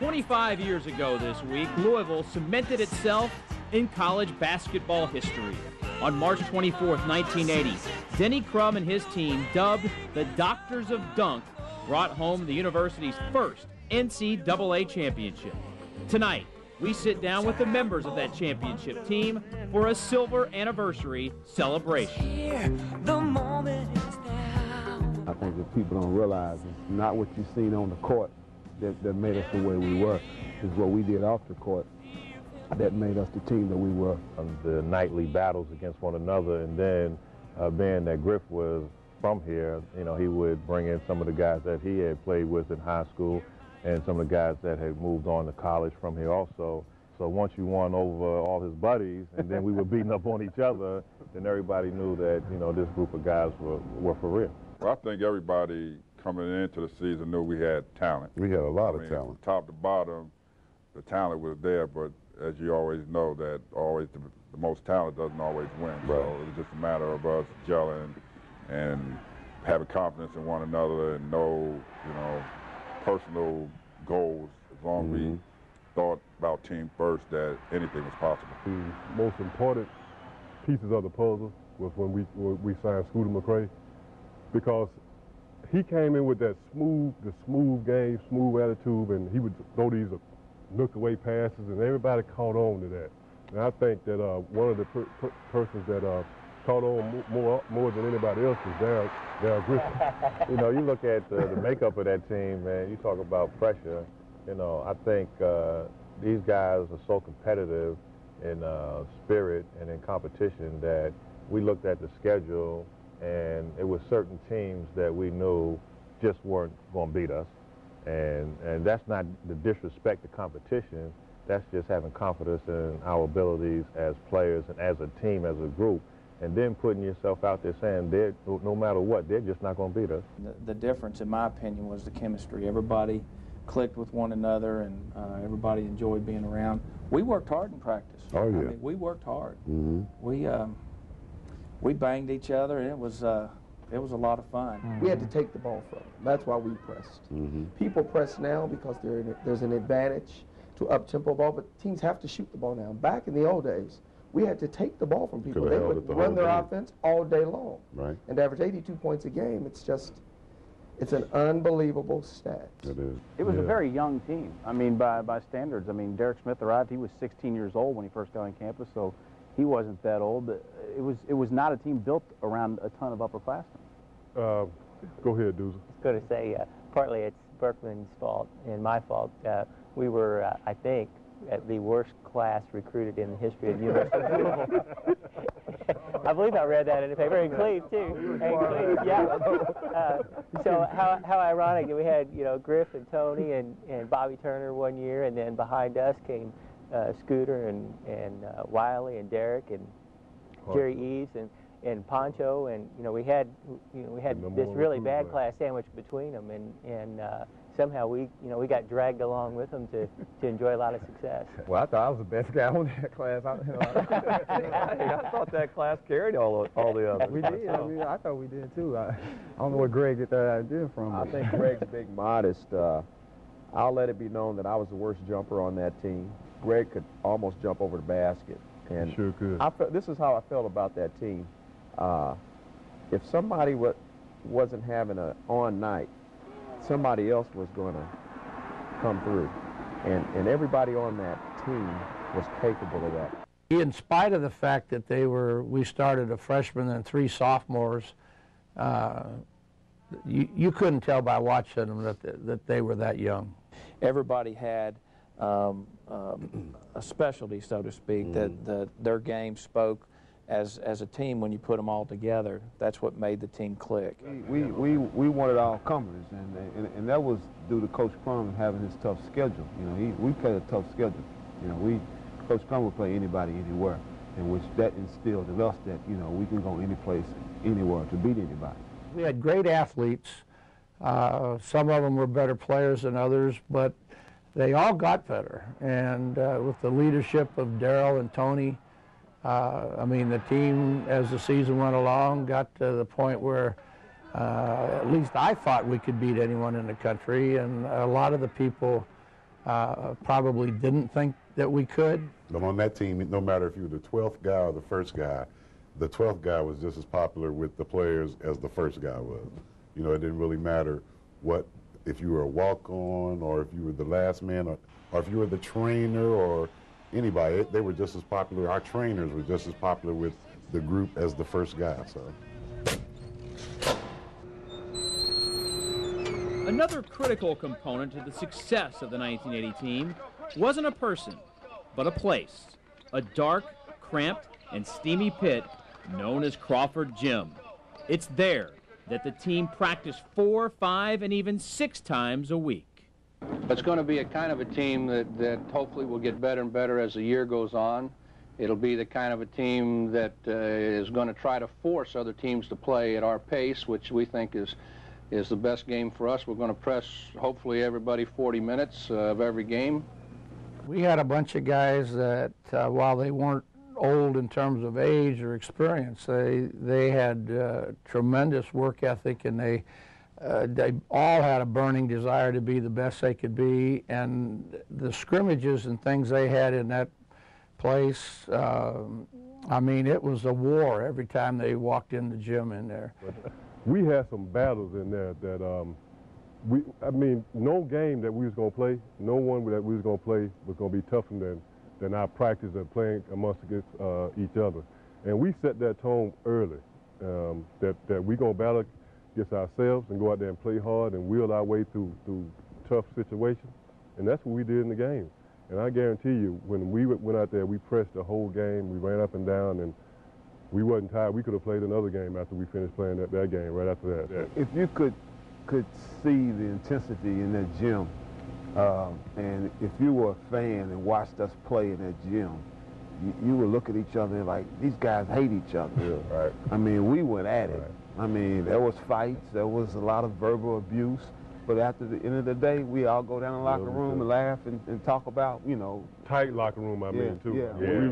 25 years ago this week, Louisville cemented itself in college basketball history. On March 24th, 1980, Denny Crum and his team, dubbed the Doctors of Dunk, brought home the university's first NCAA championship. Tonight, we sit down with the members of that championship team for a silver anniversary celebration. I think that people don't realize it's not what you've seen on the court that made us the way we were. It's what we did off the court that made us the team that we were. The nightly battles against one another, and then being that Griff was from here, you know, he would bring in some of the guys that he had played with in high school and some of the guys that had moved on to college from here also. So once you won over all his buddies and then we were beating up on each other, then everybody knew that, you know, this group of guys were for real. Well, I think everybody coming into the season knew we had talent. We had a lot of talent. Top to bottom, the talent was there, but as you always know, that always the most talent doesn't always win. Right. So it was just a matter of us gelling and having confidence in one another and know, you know, personal goals. As long as we thought about team first, that anything was possible. The most important pieces of the puzzle was when we signed Scooter McCray, because he came in with that smooth game, smooth attitude, and he would throw these look-away passes, and everybody caught on to that. And I think that one of the persons that caught on more than anybody else was Darryl Griffin. You know, you look at the makeup of that team, man, you talk about pressure. You know, I think these guys are so competitive in spirit and in competition that we looked at the schedule, and it was certain teams that we knew just weren't going to beat us. And that's not the disrespect to competition. That's just having confidence in our abilities as players and as a team, as a group, and then putting yourself out there saying no matter what, they're just not going to beat us. The difference, in my opinion, was the chemistry. Everybody clicked with one another, and everybody enjoyed being around. We worked hard in practice. Oh, yeah. I mean, we worked hard. We banged each other, and it was a lot of fun. We had to take the ball from them. That's why we pressed. People press now because there's an advantage to up-tempo ball, but teams have to shoot the ball now. Back in the old days, we had to take the ball from people. They would run their offense all day long. Right. And to average 82 points a game, it's an unbelievable stat. It is. It was a very young team. I mean, by standards. I mean, Derek Smith arrived, he was 16 years old when he first got on campus, so he wasn't that old. But it was not a team built around a ton of upperclassmen. Go ahead, Dooza. I was going to say, partly it's Berkman's fault and my fault. We were, I think, the worst class recruited in the history of the University of Louisville. I believe I read that in the paper. And Cleve, too. And Cleve, yeah. So how ironic that we had, you know, Griff and Tony and Bobby Turner one year, and then behind us came Scooter and Wiley and Derek and Jerry Eves and Poncho, and we had this really bad class sandwiched between them, and somehow we got dragged along with them to enjoy a lot of success. Well, I thought I was the best guy on that class. I thought that class carried all the others. We did. I thought we did too. I don't know where Greg get that idea from. I think Greg's big modest. I'll let it be known that I was the worst jumper on that team. Greg could almost jump over the basket. And sure could. This is how I felt about that team. If somebody wasn't having an on night, somebody else was going to come through. And everybody on that team was capable of that. In spite of the fact that we started a freshman and 3 sophomores, you couldn't tell by watching them that they were that young. Everybody had a specialty, so to speak, that their game spoke as a team when you put them all together. That's what made the team click. We wanted all comers, and that was due to Coach Crum having his tough schedule. We played a tough schedule. Coach Crum would play anybody, anywhere, and which that instilled in us that we can go any place, anywhere to beat anybody. We had great athletes. Some of them were better players than others, but they all got better. And with the leadership of Darryl and Tony, I mean, the team, as the season went along, got to the point where at least I thought we could beat anyone in the country, and a lot of the people probably didn't think that we could. But on that team, no matter if you were the 12th guy or the first guy, the 12th guy was just as popular with the players as the first guy was. You know, it didn't really matter if you were a walk-on or if you were the last man or if you were the trainer or anybody. They were just as popular. Our trainers were just as popular with the group as the first guy. So. Another critical component to the success of the 1980 team wasn't a person, but a place, a dark, cramped, and steamy pit known as Crawford Gym. It's there that the team practiced 4, 5, and even 6 times a week. It's going to be a kind of a team that hopefully will get better and better as the year goes on. It'll be the kind of a team that is going to try to force other teams to play at our pace, which we think is the best game for us. We're going to press, hopefully, everybody 40 minutes of every game. We had a bunch of guys that, while they weren't old in terms of age or experience, they had tremendous work ethic, and they all had a burning desire to be the best they could be. And the scrimmages and things they had in that place, I mean, it was a war every time they walked in the gym in there. We had some battles in there that I mean, no game that we was going to play, no one that we was going to play was going to be tougher than our practice of playing amongst against each other. And we set that tone early, that we going to battle against ourselves and go out there and play hard and wheel our way through tough situations. And that's what we did in the game. And I guarantee you, when we went out there, we pressed the whole game, we ran up and down, and we wasn't tired. We could have played another game after we finished playing that game right after that. If you could see the intensity in that gym, and if you were a fan and watched us play in that gym, you would look at each other like, these guys hate each other. Yeah, right. I mean, we went at it. Right. I mean, there was fights, there was a lot of verbal abuse, but after the end of the day, we all go down in the locker room and laugh and talk about, you know. Tight locker room, I mean, too.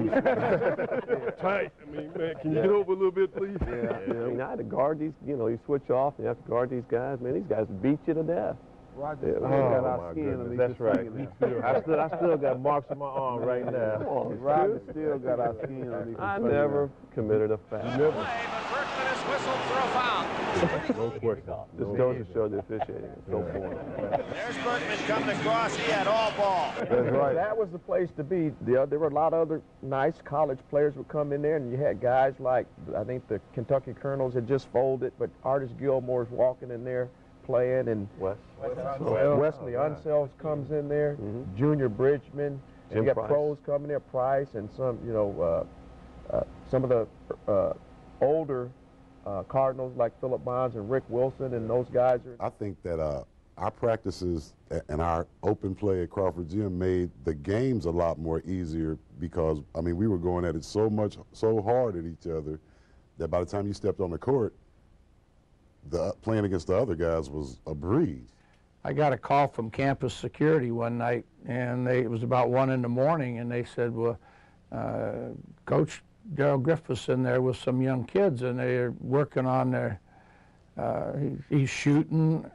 Yeah. Tight. I mean, man, can you get over a little bit, please? Yeah. I mean, I had to guard these, you know, you switch off and you have to guard these guys. Man, these guys beat you to death. Roger got our skin on these. That's right. I still got marks on my arm right now. Roger still got our skin on these. I never committed a foul. But Berkman is whistled for a foul. No question. Just goes to show the officiating. It's so foreign. There's Berkman coming across. He had all ball. That's right. That was the place to be. There were a lot of other nice college players would come in there, and you had guys like, I think the Kentucky Colonels had just folded, but Artis Gilmore's walking in there playing, and Wesley Unselves comes in there, Junior Bridgman, and you got pros coming there, Price, and some, you know, some of the older Cardinals like Philip Bonds and Rick Wilson, and those guys are. I think that our practices and our open play at Crawford Gym made the games a lot more easier because, I mean, we were going at it so hard at each other that by the time you stepped on the court, playing against the other guys was a breeze. I got a call from campus security one night, and it was about 1 in the morning, and they said, well, Coach Darrell Griffith's in there with some young kids, and they're working on their, he's shooting,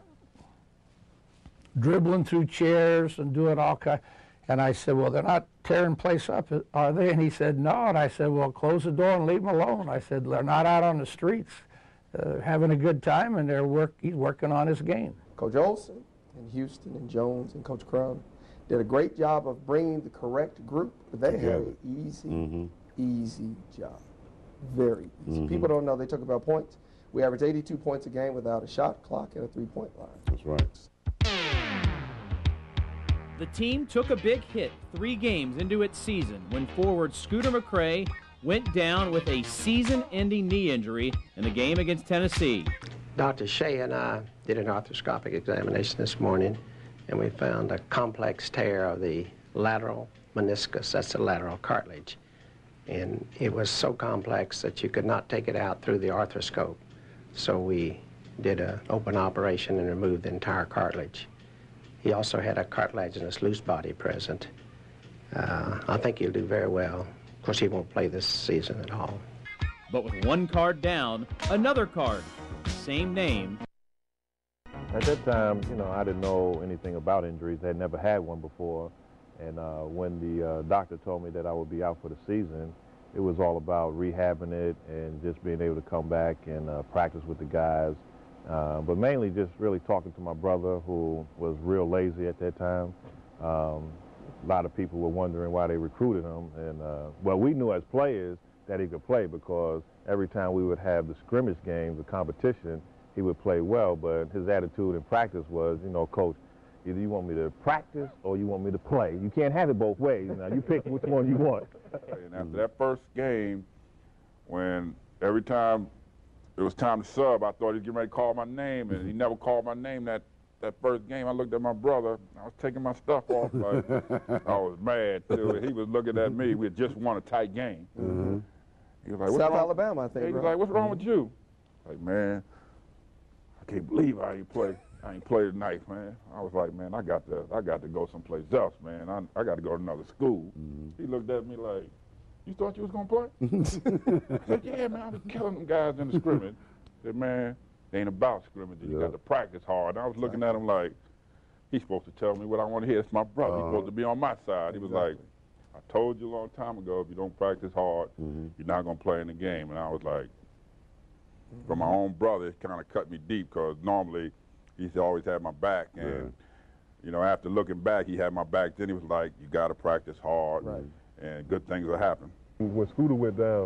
dribbling through chairs and doing all kinds. And I said, well, they're not tearing place up, are they? And he said, no. And I said, well, close the door and leave them alone. I said, they're not out on the streets having a good time, and he's working on his game. Coach Olson and Houston and Jones and Coach Crum did a great job of bringing the correct group. They had an easy job, very easy. People don't know they took about points. We averaged 82 points a game without a shot clock and a three-point line. That's right. The team took a big hit 3 games into its season when forward Scooter McCrae went down with a season-ending knee injury in the game against Tennessee. Dr. Shea and I did an arthroscopic examination this morning, and we found a complex tear of the lateral meniscus, that's the lateral cartilage. And it was so complex that you could not take it out through the arthroscope. So we did an open operation and removed the entire cartilage. He also had a cartilaginous loose body present. I think he'll do very well. Of course, he won't play this season at all. But with 1 card down, another card, same name, At that time, you know, I didn't know anything about injuries. I had never had one before. And when the doctor told me that I would be out for the season, it was all about rehabbing it and just being able to come back and practice with the guys. But mainly just really talking to my brother, who was real lazy at that time. A lot of people were wondering why they recruited him. And well, we knew as players that he could play, because every time we would have the scrimmage games, the competition, he would play well. But his attitude in practice was, you know, Coach, either you want me to practice or you want me to play. You can't have it both ways. Now, you pick which one you want. And after that first game, when every time it was time to sub, I thought he was getting ready to call my name, and he never called my name that first game. I looked at my brother. I was taking my stuff off. Like, I was mad, too. He was looking at me. We had just won a tight game. Mm-hmm. He was like, what's South wrong? Alabama, I think. He was like, what's wrong with you? Like, man, I can't believe I ain't play tonight, man. I was like, man, I got to go someplace else, man. I got to go to another school. He looked at me like, you thought you was gonna play? I said, yeah, man, I was killing them guys in the scrimmage. I said, man, it ain't about scrimmage. You got to practice hard. And I was looking at him like, he's supposed to tell me what I want to hear. It's my brother. He's supposed to be on my side. He was like, I told you a long time ago, if you don't practice hard, you're not gonna play in the game. And I was like, for my own brother, it kind of cut me deep, because normally he's always had my back. And, you know, after looking back, he had my back. Then he was like, you got to practice hard, and good things will happen. When Scooter went down,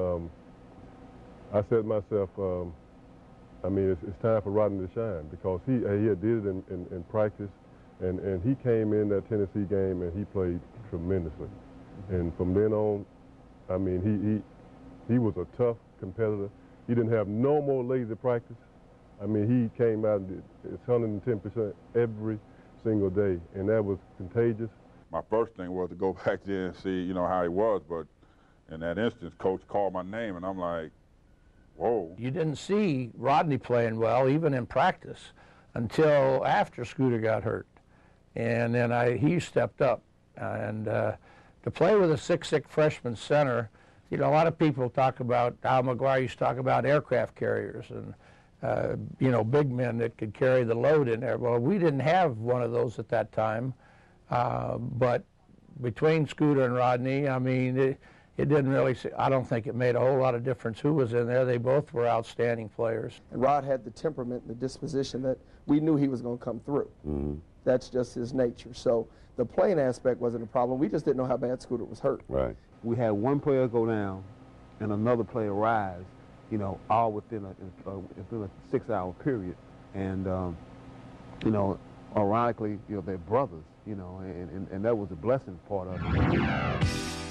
I said to myself, I mean, it's time for Rodney to shine, because he had did it in practice, and he came in that Tennessee game and he played tremendously. And from then on, I mean, he was a tough competitor. He didn't have no more lazy practice. I mean, he came out and did 110% every single day, and that was contagious. My first thing was to go back there and see, you know, how he was, but in that instance, Coach called my name, and I'm like, whoa. You didn't see Rodney playing well, even in practice, until after Scooter got hurt. And then he stepped up. And to play with a 6'6" freshman center, you know, a lot of people talk about, Al McGuire used to talk about aircraft carriers and, you know, big men that could carry the load in there. Well, we didn't have one of those at that time. But between Scooter and Rodney, I mean, it didn't really, I don't think it made a whole lot of difference who was in there. They both were outstanding players. And Rod had the temperament and the disposition that we knew he was going to come through. That's just his nature. So the playing aspect wasn't a problem. We just didn't know how bad Scooter was hurt. Right. We had one player go down and another player rise, you know, all within a 6-hour period. And, you know, ironically, you know, they're brothers, you know, and that was the blessing part of it.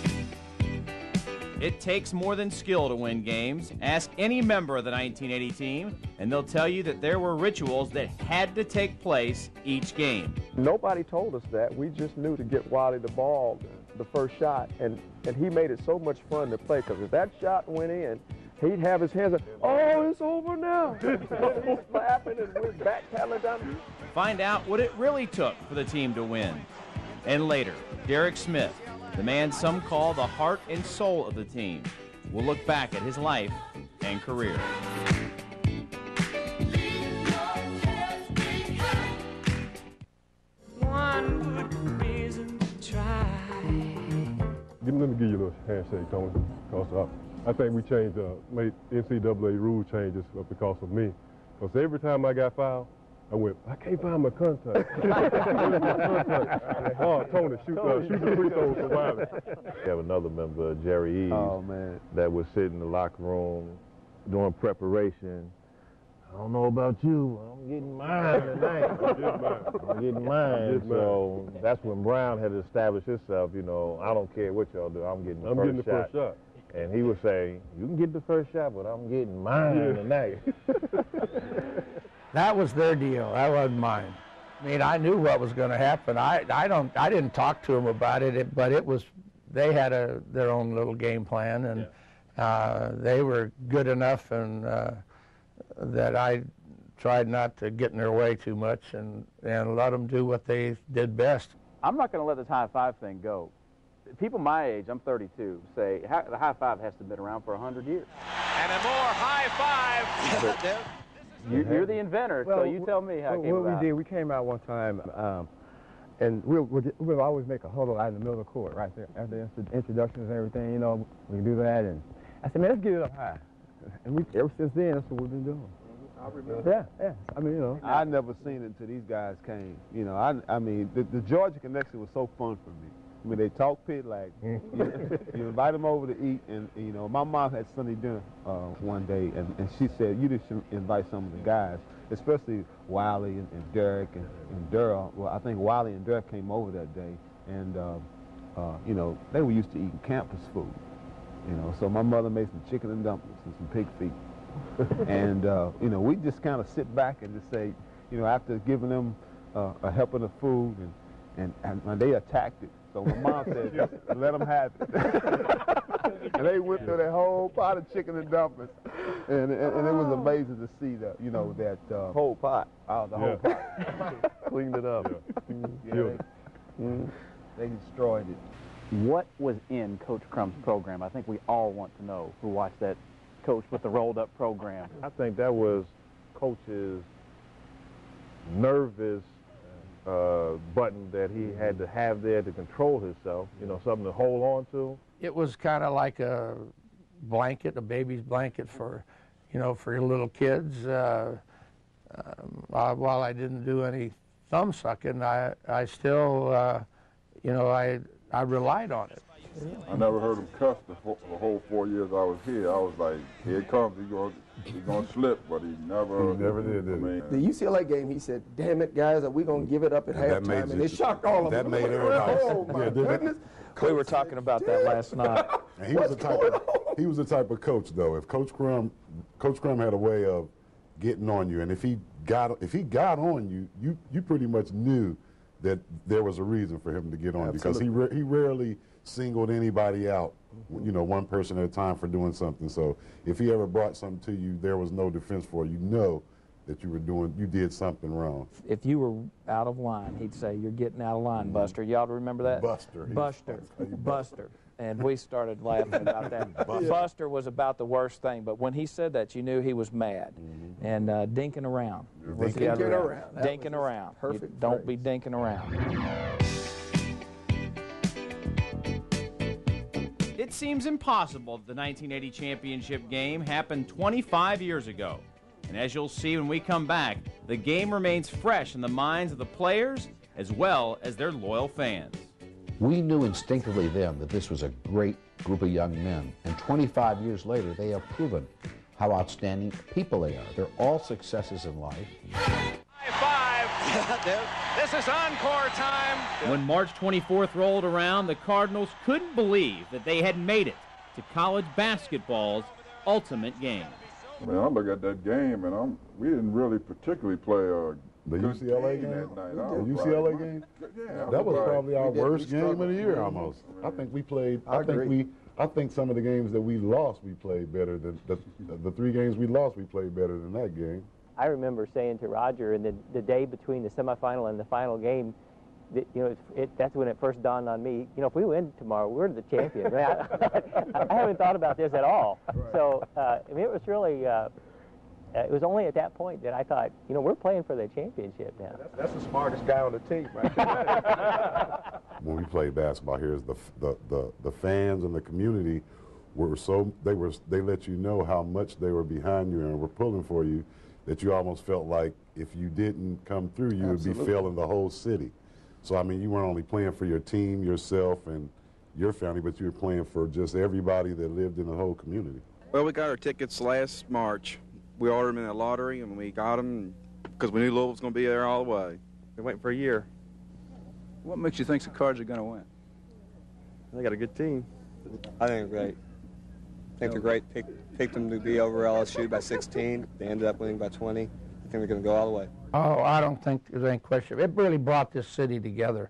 It takes more than skill to win games. Ask any member of the 1980 team, and they'll tell you that there were rituals that had to take place each game. Nobody told us that. We just knew to get Wiley the ball, the first shot, and he made it so much fun to play, because if that shot went in, he'd have his hands up, oh, it's over now. He's clapping and we're backpedaling down. Find out what it really took for the team to win. And later, Derek Smith, the man some call the heart and soul of the team, will look back at his life and career. One reason to try. Let me give you a little handshake, Tony, because I think we made NCAA rule changes because of me. Because every time I got fouled, I went, I can't find my contact. Oh, Tony, shoot the free throw for Wiley. We have another member, Jerry Eves, that would sit in the locker room doing preparation. I don't know about you, I'm getting mine tonight. I'm getting mine. So that's when Brown had established himself, you know, I don't care what y'all do, I'm getting the first shot. And he would say, you can get the first shot, but I'm getting mine tonight. That was their deal. That wasn't mine. I mean, I knew what was going to happen. I didn't talk to them about it, but it was, they had their own little game plan, and they were good enough, and that I tried not to get in their way too much and let them do what they did best. I'm not going to let this high five thing go. People my age, I'm 32, say the high five has to have been around for 100 years. And a more high five. You're the inventor, so you tell me how it came about. What we did, we came out one time, and we'll always make a huddle out in the middle of the court, right there, after the introductions and everything, you know, we can do that. And I said, man, let's get it up high. And ever since then, that's what we've been doing. I remember. Yeah. I mean, you know. I never seen it until these guys came. You know, I mean, the Georgia connection was so fun for me. I mean, they talk pit like, you invite them over to eat, and, you know, my mom had Sunday dinner one day, and she said, you just should invite some of the guys, especially Wiley and Derek and Darryl. Well, I think Wiley and Derek came over that day, and, you know, they were used to eating campus food, you know, so my mother made some chicken and dumplings and some pig feet. And, you know, we just kind of sit back and just say, you know, after giving them a helping of food, and they attacked it. So my mom said, let them have it. And they went through that whole pot of chicken and dumplings. And it was amazing to see that, you know, that whole pot. Oh, the whole pot. Cleaned it up. They destroyed it. What was in Coach Crum's program? I think we all want to know who watched that coach with the rolled-up program. I think that was Coach's nervous button that he had to have there to control himself, you know, something to hold on to. It was kind of like a blanket, a baby's blanket for, you know, for your little kids. While I didn't do any thumb sucking, I still, you know, I relied on it. I never heard him cuss the whole 4 years I was here. I was like, here it comes, he's gonna slip, but he never did. The UCLA game, he said, damn it, guys, are we going to give it up at halftime? And it shocked all of them. That made everybody. Oh, my goodness. We were talking about that last night. And he was the type of coach, though. If Coach Crum had a way of getting on you, and if he got on you, you pretty much knew that there was a reason for him to get on you, because he rarely singled anybody out, you know, one person at a time for doing something. So if he ever brought something to you, there was no defense for you. Know that you did something wrong. If you were out of line, he'd say, you're getting out of line, Buster. Y'all remember that? Buster. And we started laughing about that. Buster was about the worst thing, but when he said that, you knew he was mad. And dinking around. Dinking around. Perfect. Don't be dinking around. It seems impossible that the 1980 championship game happened 25 years ago. And as you'll see when we come back, the game remains fresh in the minds of the players as well as their loyal fans. We knew instinctively then that this was a great group of young men, and 25 years later they have proven how outstanding people they are. They're all successes in life. High five! This is encore time! When March 24th rolled around, the Cardinals couldn't believe that they had made it to college basketball's ultimate game. I mean, I look at that game, and we didn't really particularly play the UCLA game that night. The UCLA game? Yeah. That was probably our worst game of the year almost. I think we played, I think some of the games that we lost, we played better than, the 3 games we lost, we played better than that game. I remember saying to Roger in the day between the semifinal and the final game, that, you know, that's when it first dawned on me, you know, if we win tomorrow, we're the champions. I haven't thought about this at all. Right. So, I mean, it was really, it was only at that point that I thought, you know, we're playing for the championship now. That's the smartest guy on the team, right? When we played basketball here, the fans and the community were they let you know how much they were behind you and were pulling for you, that you almost felt like if you didn't come through, you would be failing the whole city. So, I mean, you weren't only playing for your team, yourself, and your family, but you were playing for just everybody that lived in the whole community. Well, we got our tickets last March. We ordered them in a lottery, and we got them because we knew Louisville was going to be there all the way. We're waiting for a year. What makes you think the Cards are going to win? They got a good team. I think they're great. I think they're great. Picked them to be over LSU by 16. They ended up winning by 20. I think they're going to go all the way. Oh, I don't think there's any question. It really brought this city together.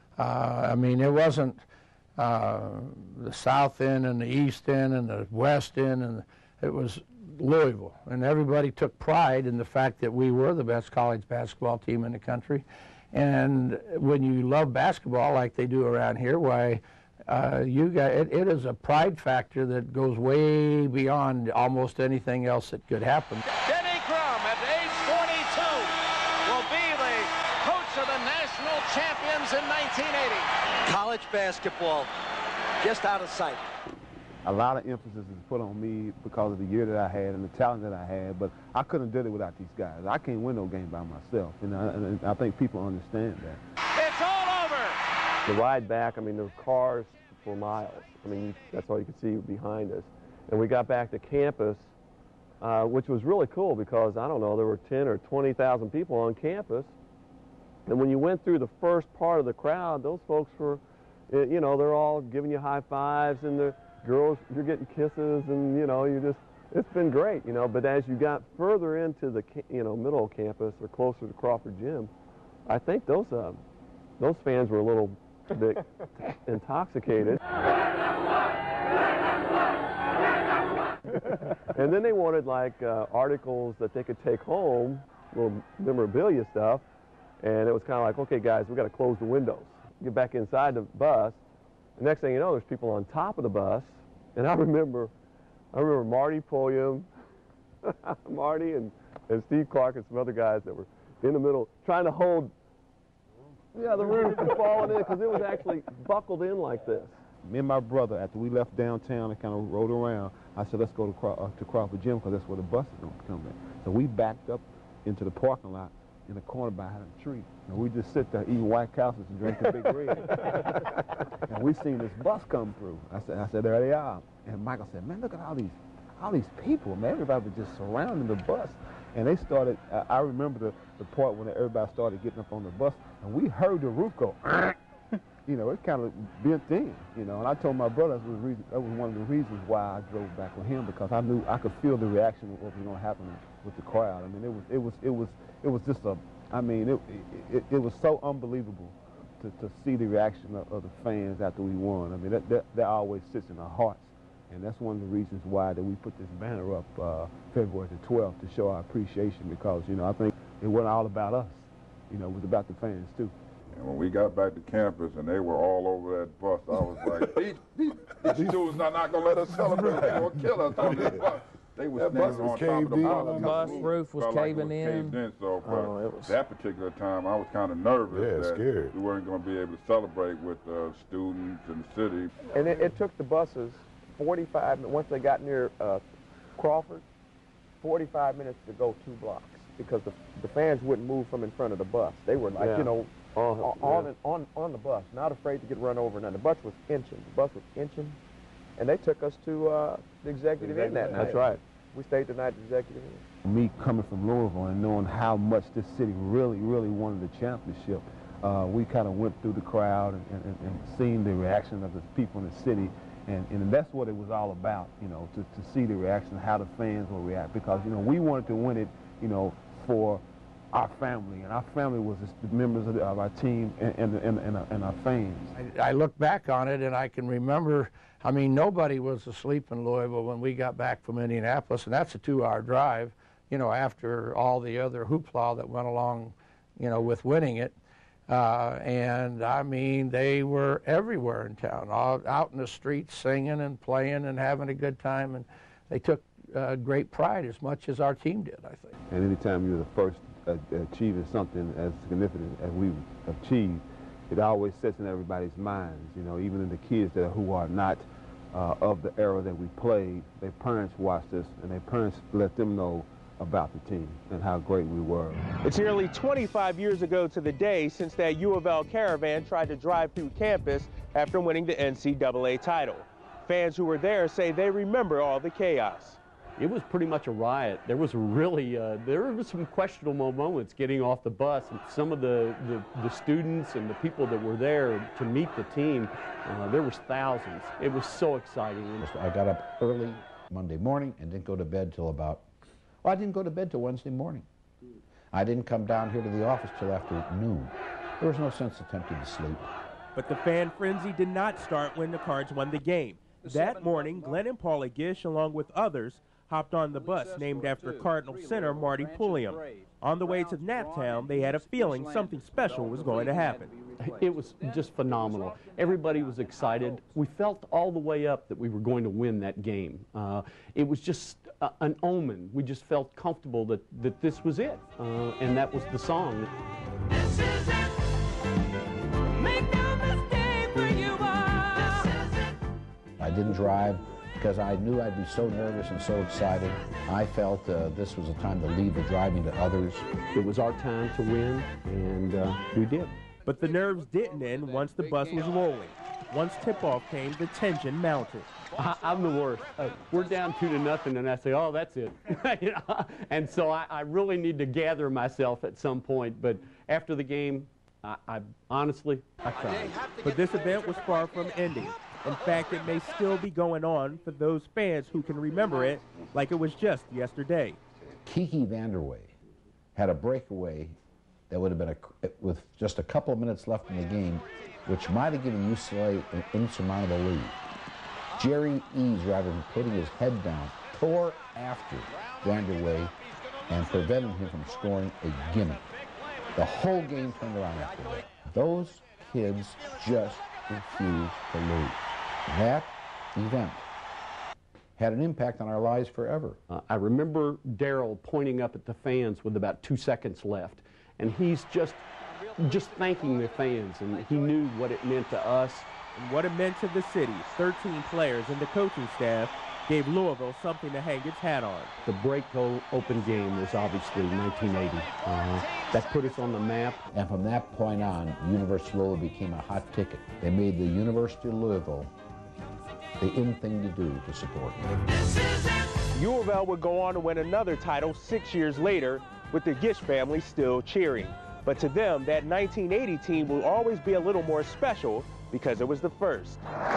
I mean, it wasn't the South End and the East End and the West End, and it was Louisville. And everybody took pride in the fact that we were the best college basketball team in the country. And when you love basketball like they do around here, why, it is a pride factor that goes way beyond almost anything else that could happen. Denny Crum at age are the national champions in 1980. College basketball, just out of sight. A lot of emphasis is put on me because of the year that I had and the talent that I had, but I couldn't do it without these guys. I can't win no game by myself, and I think people understand that. It's all over. The ride back, I mean, there were cars for miles. I mean, that's all you could see behind us. And we got back to campus, which was really cool because, I don't know, there were 10 or 20,000 people on campus. And when you went through the first part of the crowd, those folks were, you know, they're all giving you high fives, and the girls, you're getting kisses, and, you know, it's been great, you know. But as you got further into the, middle of campus or closer to Crawford Gym, I think those fans were a little bit intoxicated. And then they wanted, like, articles that they could take home, little memorabilia stuff, and it was kind of like, okay, guys, we got to close the windows, get back inside the bus. The next thing you know, there's people on top of the bus, and I remember Marty Pulliam, Marty and Steve Clark and some other guys that were in the middle trying to hold, the roof from falling in, because it was actually buckled in like this. Me and my brother, after we left downtown and kind of rode around, I said, let's go to Crawford Gym because that's where the bus is going to come in. So we backed up into the parking lot in the corner behind a tree. And we just sit there eating White Castles and drinking Big Red. And we seen this bus come through. I said, there they are. And Michael said, man, look at all these people, man. Everybody was just surrounding the bus. And they started, I remember the part when everybody started getting up on the bus, and we heard the roof go, you know, it kind of bent in, you know. And I told my brother that was one of the reasons why I drove back with him, because I knew I could feel the reaction of what was going to happen with the crowd. I mean, it was just it was so unbelievable to see the reaction of the fans after we won. I mean, that always sits in our hearts. And that's one of the reasons why that we put this banner up February the 12th to show our appreciation, because, you know, I think it wasn't all about us. You know, it was about the fans, too. And when we got back to campus and they were all over that bus, I was like, these dudes are not going to let us celebrate. They're going to kill us on this bus. They were standing on top of the bus. The bus roof was caving in. So for that particular time, I was kind of nervous that scared. we weren't going to be able to celebrate with students in the city. And it took the buses 45 minutes, once they got near Crawford, 45 minutes to go 2 blocks, because the fans wouldn't move from in front of the bus. They were like, you know, on the bus, not afraid to get run over. Now, the bus was inching. And they took us to the executive inn that night. That's right. We stayed the night at the executive inn. Me coming from Louisville and knowing how much this city really, really wanted the championship, we kind of went through the crowd and seen the reaction of the people in the city. And that's what it was all about, you know, to see the reaction, how the fans will react. Because, you know, we wanted to win it, you know, for our family. And our family was the members of our team and our fans. I look back on it and I can remember, I mean, nobody was asleep in Louisville when we got back from Indianapolis. And that's a 2-hour drive, you know, after all the other hoopla that went along, you know, with winning it. And I mean, they were everywhere in town, out in the streets singing and playing and having a good time, and they took great pride, as much as our team did, I think. And anytime you're the first achieving something as significant as we've achieved, it always sits in everybody's minds, you know, even in the kids who are not of the era that we played. Their parents watch this, and their parents let them know about the team and how great we were. It's nearly 25 years ago to the day since that U of L caravan tried to drive through campus after winning the NCAA title. Fans who were there say they remember all the chaos. It was pretty much a riot. There was really, there were some questionable moments getting off the bus, and some of the students and the people that were there to meet the team, there was thousands. It was so exciting. I got up early Monday morning and didn't go to bed till I didn't go to bed till Wednesday morning. I didn't come down here to the office till after noon. There was no sense attempting to sleep. But the fan frenzy did not start when the Cards won the game. That morning, Glenn and Paula Gish, along with others, hopped on the bus named after Cardinal center Marty Pulliam. On the way to Naptown, they had a feeling something special was going to happen. It was just phenomenal. Everybody was excited. We felt all the way up that we were going to win that game. It was just an omen. We just felt comfortable that this was it, and that was the song. This is it. didn't drive because I knew I'd be so nervous and so excited. I felt this was a time to leave the driving to others. It was our time to win, and we did. But the nerves didn't end once the bus was rolling. Once tip-off came, the tension mounted. I'm the worst. We're down 2-0, and I say, oh, that's it. You know? And so I really need to gather myself at some point. But after the game, I honestly cried. But this event was far from ending. In fact, it may still be going on for those fans who can remember it like it was just yesterday. Kiki Vanderway had a breakaway that would have been, with just a couple of minutes left in the game, which might have given UCLA an insurmountable lead. Jerry Eves, rather than putting his head down, tore after Vanderway and prevented him from scoring a gimme. The whole game turned around after that. Those kids just refused to lose. That event had an impact on our lives forever. I remember Darryl pointing up at the fans with about 2 seconds left, and he's just thanking the fans, and he knew what it meant to us. And what it meant to the city. 13 players and the coaching staff gave Louisville something to hang its hat on. The break-open game was obviously 1980. That put us on the map. And from that point on, University of Louisville became a hot ticket. They made the University of Louisville the in thing to do to support them. U of L would go on to win another title 6 years later, with the Gish family still cheering. But to them, that 1980 team will always be a little more special because it was the first.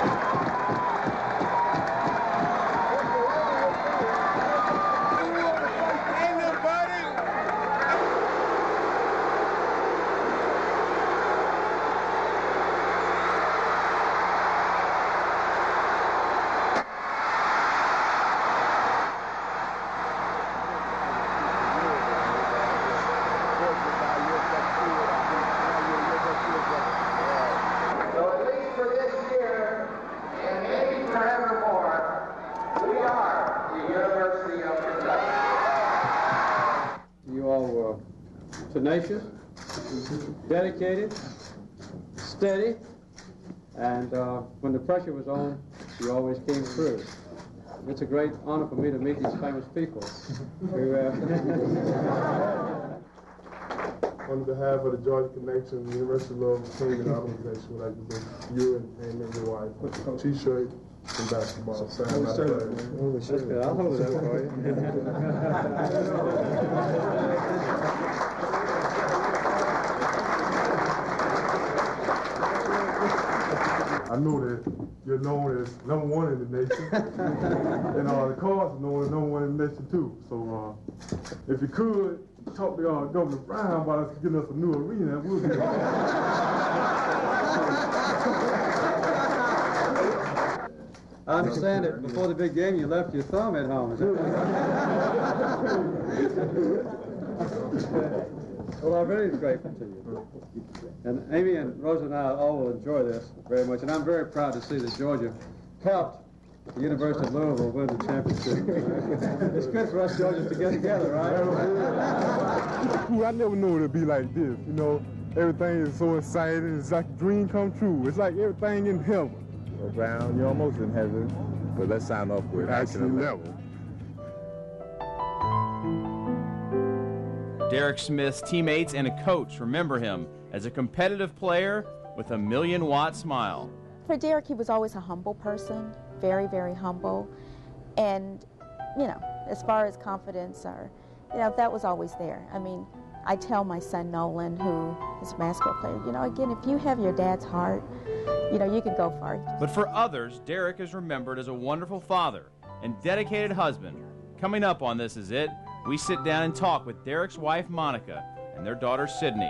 Tenacious, dedicated, steady, and when the pressure was on, you always came through. It's a great honor for me to meet these famous people. On behalf of the Georgia Connection, University of Louisville team and organization, we'd like to give you and your wife a T-shirt and basketball. I'll hold it up for you. I know that you're known as #1 in the nation, and the Cards are known as #1 in the nation too. So if you could talk to Governor Brown about us getting us a new arena, that would be. I understand that before the big game you left your thumb at home. Is that right? Well, I'm very grateful to you. And Amy and Rosa and I all will enjoy this very much. And I'm very proud to see that Georgia helped the University of Louisville win the championship. It's good for us Georgians to get together, right? I never knew it would be like this. You know, everything is so exciting. It's like a dream come true. It's like everything in heaven. Well, Brown, you're almost in heaven. But let's sign off with action level. Derek Smith's teammates and a coach remember him as a competitive player with a million-watt smile. For Derek, he was always a humble person, very, very humble. And, you know, as far as confidence, that was always there. I mean, I tell my son Nolan, who is a basketball player, again, if you have your dad's heart, you can go far. But for others, Derek is remembered as a wonderful father and dedicated husband. Coming up on This Is It, we sit down and talk with Derek's wife, Monica, and their daughter, Sydney.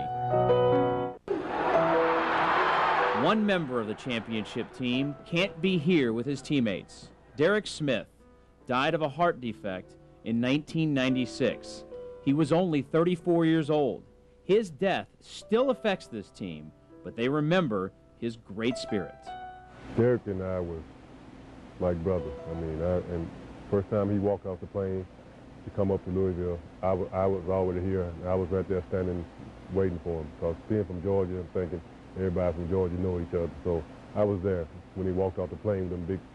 One member of the championship team can't be here with his teammates. Derek Smith died of a heart defect in 1996. He was only 34 years old. His death still affects this team, but they remember his great spirit. Derek and I was like brothers. And first time he walked off the plane to come up to Louisville, I was already here, and I was right there standing waiting for him. Because being from Georgia, I'm thinking everybody from Georgia know each other. So I was there when he walked off the plane with them big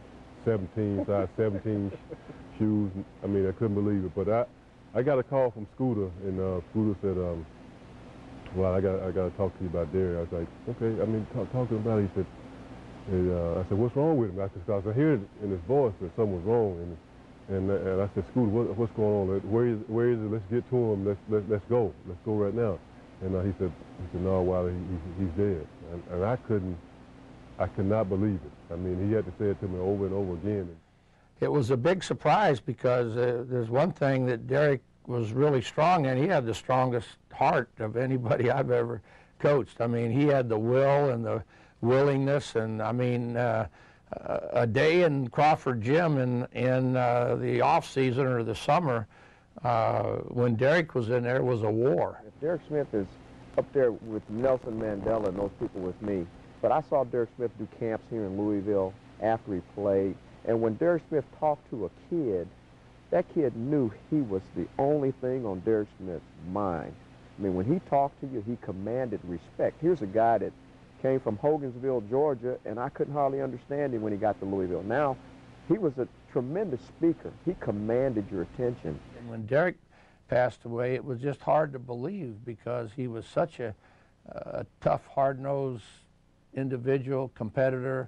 size 17 shoes. I mean, I couldn't believe it. But I got a call from Scooter, and Scooter said, well, I got to talk to you about Derek. I was like, okay. I mean, talk to him about it. He said, I said, what's wrong with him? I could hear it in his voice that something was wrong. And I said, Scooter, what's going on? Where is it? Let's get to him. Let's go. Let's go right now. And he said, no, Wiley, he's dead. And I could not believe it. I mean, he had to say it to me over and over again. It was a big surprise because there's one thing that Derek was really strong in. He had the strongest heart of anybody I've ever coached. I mean, he had the will and the willingness, and I mean, a day in Crawford Gym in the off season or the summer, when Derek was in there, was a war. Derek Smith is up there with Nelson Mandela and those people with me, but I saw Derek Smith do camps here in Louisville after he played, and when Derek Smith talked to a kid, that kid knew he was the only thing on Derek Smith's mind. I mean, when he talked to you, he commanded respect. Here's a guy that came from Hogansville, Georgia, and I couldn't hardly understand him when he got to Louisville. Now, he was a tremendous speaker. He commanded your attention. And when Derek passed away, it was just hard to believe because he was such a tough, hard-nosed individual, competitor,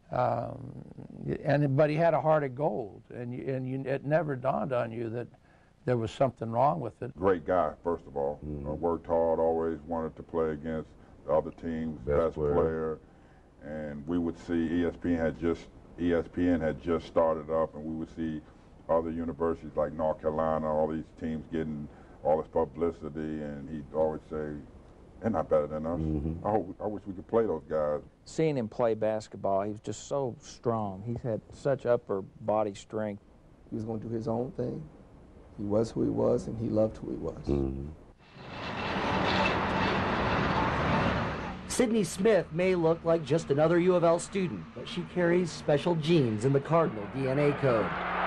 but he had a heart of gold, and it never dawned on you that there was something wrong with it. Great guy, first of all. Worked hard, always wanted to play against the other team's best player. And we would see ESPN had just started up, and we would see other universities like North Carolina, all these teams getting all this publicity, and he'd always say, they're not better than us. I wish we could play those guys. Seeing him play basketball, he was just so strong. He's had such upper body strength. He was going to do his own thing. He was who he was, and he loved who he was. Sydney Smith may look like just another U of L student, but she carries special genes in the Cardinal DNA code.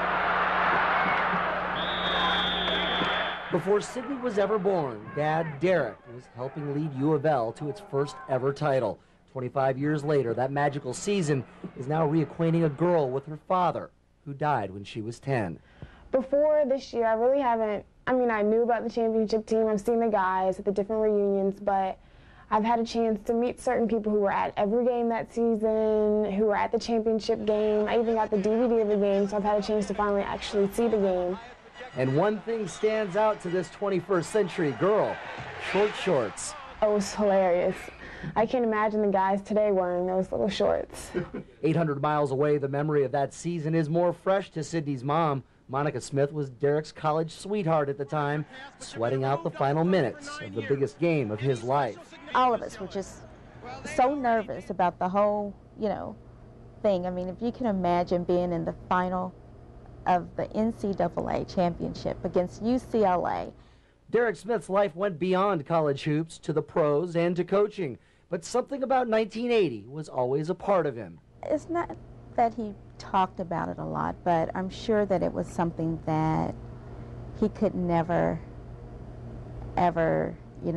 Before Sydney was ever born, Dad Derek was helping lead U of L to its first ever title. 25 years later, that magical season is now reacquainting a girl with her father, who died when she was 10. Before this year, I really haven't, I mean, I knew about the championship team. I've seen the guys at the different reunions, but I've had a chance to meet certain people who were at every game that season, who were at the championship game. I even got the DVD of the game, so I've had a chance to finally actually see the game. And one thing stands out to this 21st century girl, short shorts. It was hilarious. I can't imagine the guys today wearing those little shorts. 800 miles away, the memory of that season is more fresh to Sydney's mom. Monica Smith was Derek's college sweetheart at the time, sweating out the final minutes of the biggest game of his life. All of us were just so nervous about the whole, thing. I mean, if you can imagine being in the final of the NCAA Championship against UCLA. Derek Smith's life went beyond college hoops to the pros and to coaching, but something about 1980 was always a part of him. It's not that he talked about it a lot, but I'm sure that it was something that he could never, ever,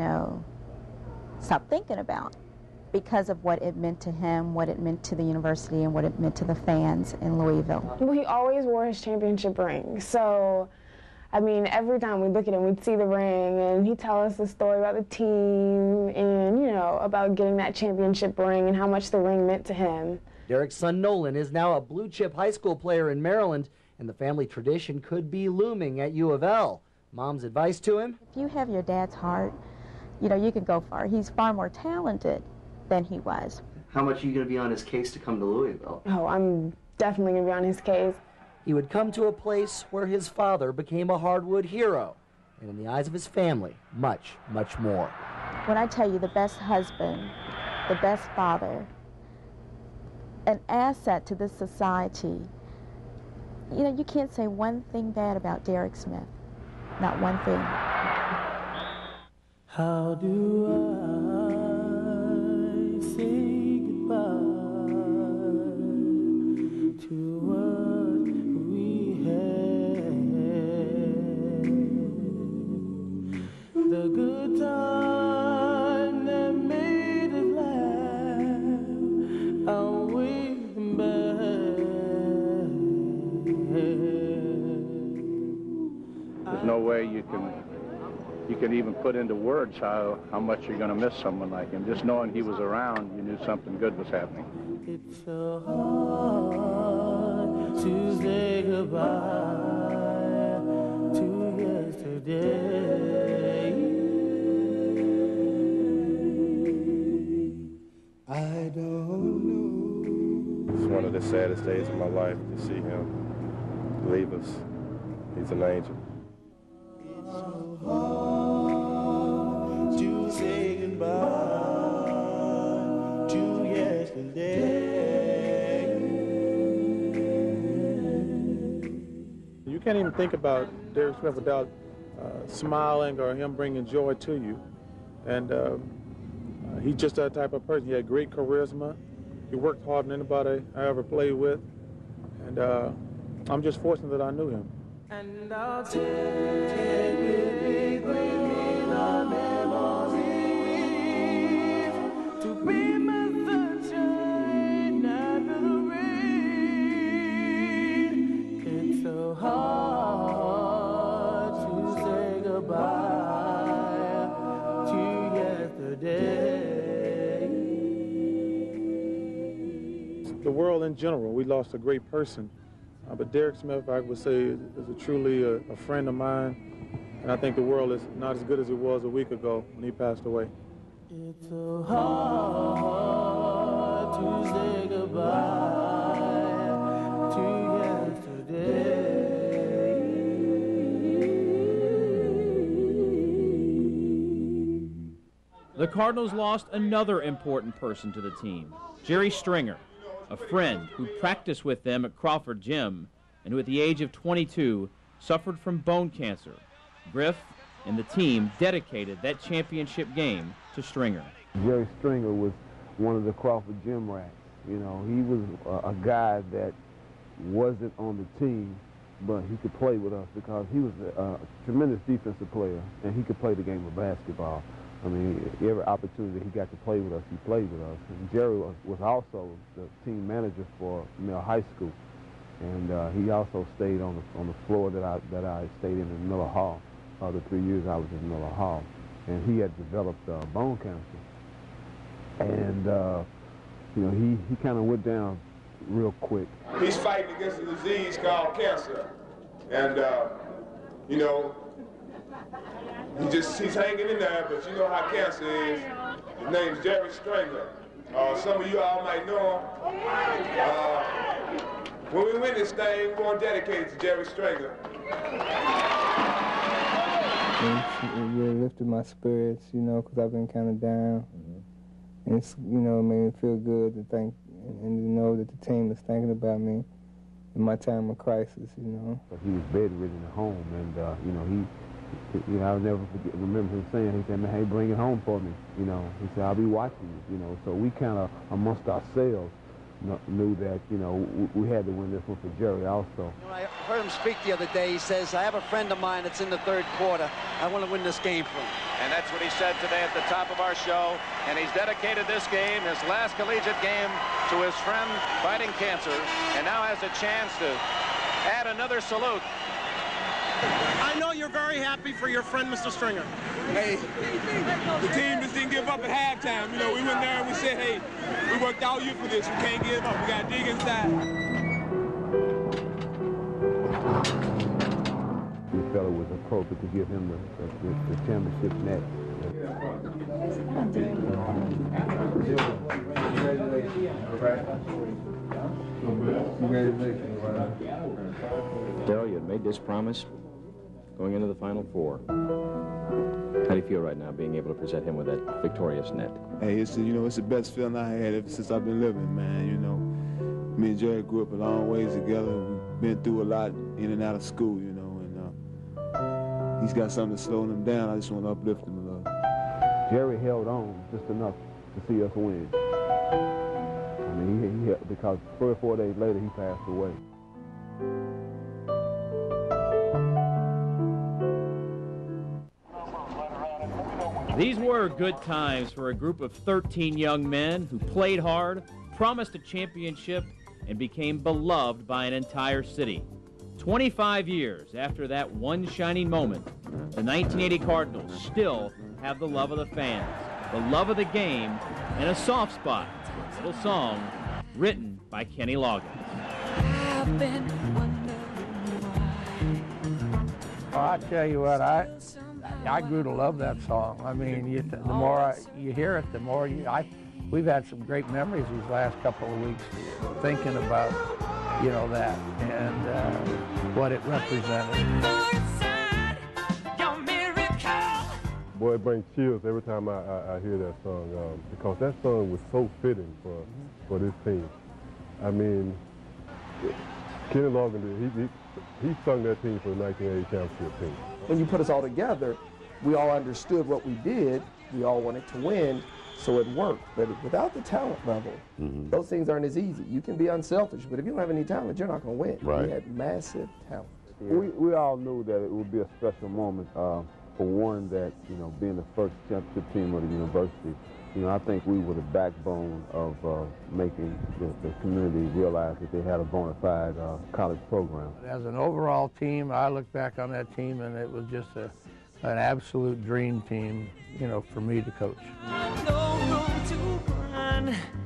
stop thinking about because of what it meant to him, what it meant to the university, and what it meant to the fans in Louisville. Well, he always wore his championship ring, so I mean, every time we look at him, we'd see the ring, and he'd tell us the story about the team and, about getting that championship ring and how much the ring meant to him. Derek's son Nolan is now a blue-chip high school player in Maryland, and the family tradition could be looming at U of L. Mom's advice to him? If you have your dad's heart, you can go far. He's far more talented than he was. How much are you going to be on his case to come to Louisville? Oh, I'm definitely going to be on his case. He would come to a place where his father became a hardwood hero, and in the eyes of his family, much, much more. When I tell you the best husband, the best father, an asset to this society, you can't say one thing bad about Derek Smith. Not one thing. How do I say goodbye to what we had? The good time that made us laugh, outweigh the bad. you can even put into words how much you're going to miss someone like him. Just knowing he was around, you knew something good was happening. It's so hard to say goodbye to yesterday. I don't know. It's one of the saddest days of my life to see him leave us. He's an angel. It's so hard to say goodbye to yesterday. You can't even think about Derek Smith without smiling or him bringing joy to you. And he's just that type of person. He had great charisma. He worked harder than anybody I ever played with. And I'm just fortunate that I knew him. And I'll take with our memories to be my sunshine after the rain. It's so hard to say goodbye to yesterday. The world in general, we lost a great person. But Derek Smith, I would say, is truly a friend of mine. And I think the world is not as good as it was a week ago when he passed away. It's so hard to say goodbye to yesterday. The Cardinals lost another important person to the team, Jerry Stringer, a friend who practiced with them at Crawford Gym and who at the age of 22 suffered from bone cancer. Griff and the team dedicated that championship game to Stringer. Jerry Stringer was one of the Crawford Gym rats. You know, he was a guy that wasn't on the team, but he could play with us because he was a tremendous defensive player and he could play the game of basketball. I mean, every opportunity he got to play with us, he played with us. And Jerry was also the team manager for Mill High School, and he also stayed on the floor that I stayed in Miller Hall. The 3 years I was in Miller Hall, and he had developed bone cancer, and you know, he kind of went down real quick. He's fighting against a disease called cancer, and you know. He's hanging in there, but you know how cancer is. His name's Jerry Stringer. Some of you all might know him. When we win this thing, we're going to dedicate it to Jerry Stringer. It really lifted my spirits, you know, because I've been kind of down. And it's, you know, it made me feel good to think and to know that the team is thinking about me in my time of crisis, you know. He was bedridden at home, and, you know, I'll never remember him saying, he said, man, hey, bring it home for me. You know, he said, I'll be watching you. You know, so we kind of, amongst ourselves, knew that, you know, we had to win this one for Jerry also. You know, I heard him speak the other day. He says, I have a friend of mine that's in the third quarter. I want to win this game for him. And that's what he said today at the top of our show. And he's dedicated this game, his last collegiate game, to his friend fighting cancer, and now has a chance to add another salute. I know you're very happy for your friend, Mr. Stringer. Hey, the team just didn't give up at halftime. You know, we went there and we said, hey, we worked all year for this. We can't give up. We got to dig inside. We felt it was appropriate to give him the championship net. Darryl, you had made this promise going into the Final Four. How do you feel right now being able to present him with that victorious net? Hey, it's the best feeling I had ever since I've been living, man. You know, me and Jerry grew up a long ways together. We've been through a lot in and out of school, you know, and he's got something to slow him down. I just want to uplift him a little. Jerry held on just enough to see us win. I mean, he because 3 or 4 days later he passed away. These were good times for a group of 13 young men who played hard, promised a championship, and became beloved by an entire city. 25 years after that one shining moment, the 1980 Cardinals still have the love of the fans, the love of the game, and a soft spot for a little song written by Kenny Loggins. Well, I tell you what, I grew to love that song. I mean, the more you hear it, the more we've had some great memories these last couple of weeks thinking about, that and what it represented. Boy, it brings chills every time I hear that song because that song was so fitting for this team. I mean, Kenny Loggins, he sung that team for the 1980 championship team. When you put us all together, we all understood what we did. We all wanted to win, so it worked. But without the talent level, those things aren't as easy. You can be unselfish, but if you don't have any talent, you're not going to win. Right. We had massive talent. We all knew that it would be a special moment for one that, being the first championship team of the university, I think we were the backbone of making the community realize that they had a bona fide college program. As an overall team, I look back on that team and it was just an absolute dream team, for me to coach. No room to run.